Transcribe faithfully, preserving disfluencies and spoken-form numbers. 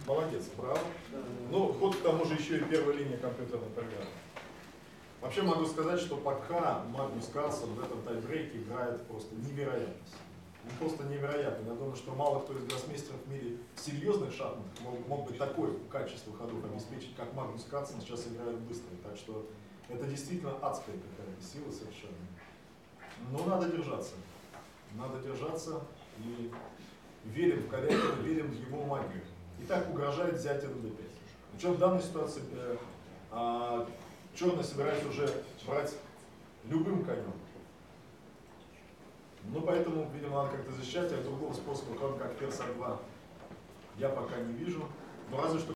Молодец, браво. Ну, ход к тому же еще и первая линия компьютерной программы. Вообще могу сказать, что пока Магнус Карлсон в этом тайбрейке играет просто невероятность. Ну, просто невероятно. Я думаю, что мало кто из гроссмейстеров в мире в серьезных шахматах мог, мог бы такое качество ходов обеспечить, как Магнус Карлсон сейчас играет быстро. Так что это действительно адская какая-то сила совершенно. Но надо держаться. Надо держаться и верим в Корякина, верим в его магию. Итак, угрожает взятие на дэ пять. Причем в данной ситуации э, э, черный собирается уже брать любым конем. Ну, поэтому, видимо, надо как-то защищать, а другого способа, кроме как ферзь а два, я пока не вижу. Но разве что